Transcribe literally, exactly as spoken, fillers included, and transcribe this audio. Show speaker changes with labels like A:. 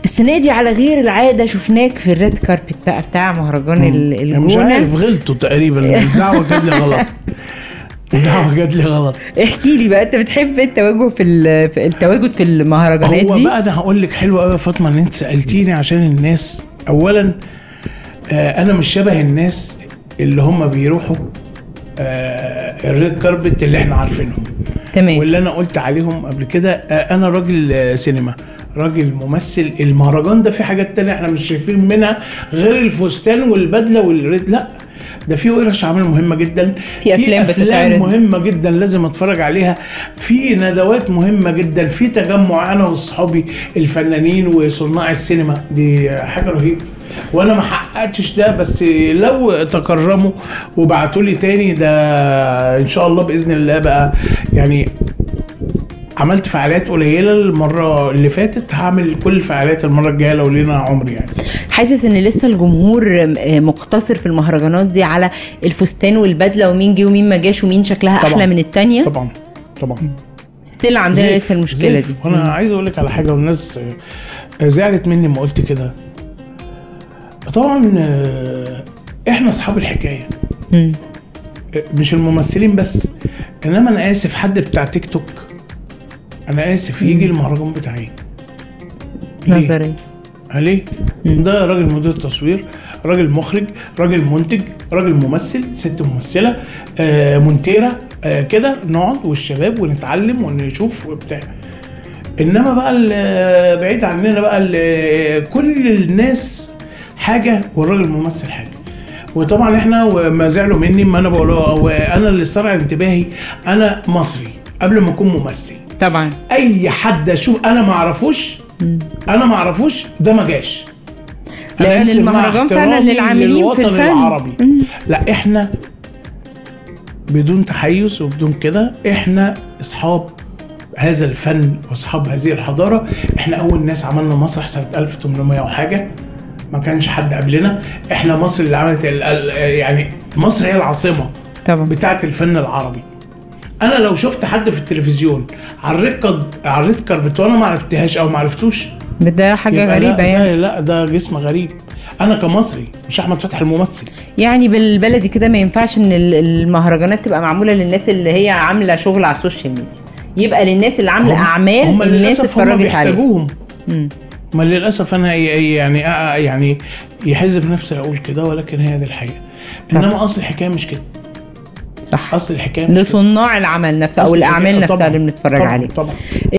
A: السنه دي على غير العاده شفناك في الريد كاربت بقى بتاع مهرجان الجونه.
B: مش عارف غلطوا تقريبا، الدعوه جات لي غلط الدعوه جات لي غلط.
A: احكي لي بقى، انت بتحب التواجد في التواجد في المهرجانات دي؟
B: هو بقى انا هقول لك حلو قوي يا فاطمه ان انت سالتيني، عشان الناس اولا آه انا مش شبه الناس اللي هم بيروحوا آه الريد كاربت اللي احنا عارفينهم
A: تمام،
B: واللي انا قلت عليهم قبل كده. آه انا راجل سينما، راجل ممثل. المهرجان ده في حاجات تانية احنا مش شايفين منها غير الفستان والبدله والريد، لا ده في ورش عمل مهمه جدا،
A: في افلام,
B: في أفلام مهمه جدا لازم اتفرج عليها، في ندوات مهمه جدا، في تجمع انا واصحابي الفنانين وصناع السينما، دي حاجه رهيبه. وانا ما حققتش ده، بس لو تكرموا وبعتوا لي تاني ده ان شاء الله باذن الله بقى. يعني عملت فعاليات قليله المره اللي فاتت، هعمل كل الفعاليات المره الجايه لو لينا عمر. يعني
A: حاسس ان لسه الجمهور مقتصر في المهرجانات دي على الفستان والبدله ومين جه ومين ما جاش ومين شكلها طبعًا احلى من الثانيه؟
B: طبعا طبعا
A: ستيل عندنا لسه المشكله
B: زيف. دي وانا عايز اقول لك على حاجه، والناس زعلت مني ما قلت كده. طبعا احنا اصحاب الحكايه، م. مش الممثلين بس، انما انا اسف حد بتاع تيك توك، انا اسف يجي المهرجان بتاعي
A: نظري
B: ليه؟ ده راجل مدير تصوير، راجل مخرج، راجل منتج، راجل ممثل، ست ممثله، آه مونتيره، آه كده نقعد والشباب ونتعلم ونشوف وبتاع. انما بقى بعيد عننا بقى كل الناس حاجه والراجل ممثل حاجه. وطبعا احنا وما زعلوا مني، ما انا بقول انا اللي استرعى انتباهي، انا مصري قبل ما اكون ممثل.
A: طبعا
B: اي حد اشوف انا ما اعرفوش انا ما اعرفوش ده ما جاش،
A: لان المهرجان فعلا للعاملين في الفن
B: العربي. لا احنا بدون تحيز وبدون كده، احنا اصحاب هذا الفن واصحاب هذه الحضاره. احنا اول ناس عملنا مسرح سنه ألف وثمانمائة وحاجه، ما كانش حد قبلنا. احنا مصر اللي عملت يعني مصر هي العاصمه
A: طبعا
B: بتاعه الفن العربي. انا لو شفت حد في التلفزيون على الريد على الريد كاربت وانا ما عرفتهاش او ما عرفتوش،
A: ده حاجه غريبه
B: لا
A: يعني.
B: لا ده جسم غريب. انا كمصري مش احمد فتحي الممثل.
A: يعني بالبلدي كده ما ينفعش ان المهرجانات تبقى معموله للناس اللي هي عامله شغل على السوشيال ميديا، يبقى للناس اللي عامله اعمال الناس اتفرجت عليها.
B: ما للاسف انا يعني يعني يحز في نفسي اقول كده، ولكن هي دي الحقيقه. انما اصل الحكايه مش كده.
A: صح،
B: اصل الحكايه مش
A: لصناع العمل نفسه او الاعمال نفسها اللي بنتفرج عليها.
B: طبعا.